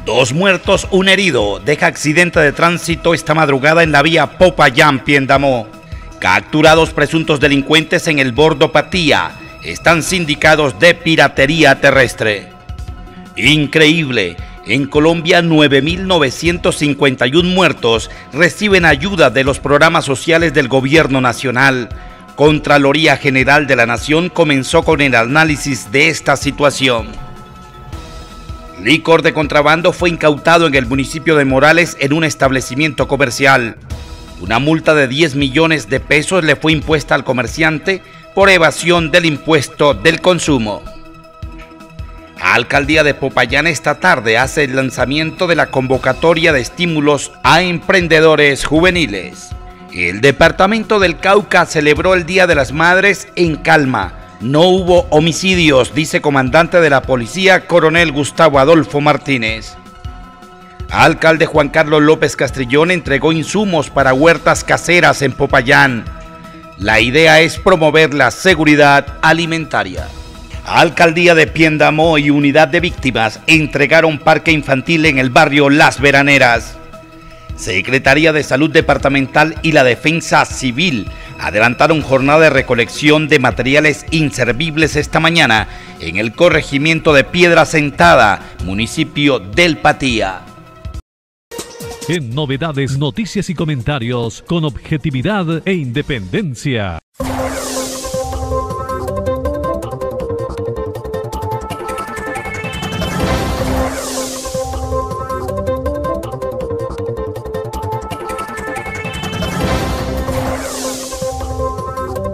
2 muertos, 1 herido. Deja accidente de tránsito esta madrugada en la vía Popayán-Piendamó. Capturados presuntos delincuentes en el Bordo Patía. Están sindicados de piratería terrestre. Increíble. En Colombia, 9.951 muertos reciben ayuda de los programas sociales del Gobierno Nacional. Contraloría General de la Nación comenzó con el análisis de esta situación. Licor de contrabando fue incautado en el municipio de Morales en un establecimiento comercial. Una multa de 10 millones de pesos le fue impuesta al comerciante por evasión del impuesto del consumo. Alcaldía de Popayán esta tarde hace el lanzamiento de la convocatoria de estímulos a emprendedores juveniles. El departamento del Cauca celebró el Día de las Madres en calma. No hubo homicidios, dice comandante de la policía, coronel Gustavo Adolfo Martínez. Alcalde Juan Carlos López Castrillón entregó insumos para huertas caseras en Popayán. La idea es promover la seguridad alimentaria. Alcaldía de Piendamó y Unidad de Víctimas entregaron parque infantil en el barrio Las Veraneras. Secretaría de Salud Departamental y la Defensa Civil adelantaron jornada de recolección de materiales inservibles esta mañana en el corregimiento de Piedra Sentada, municipio del Patía. En novedades, noticias y comentarios con objetividad e independencia.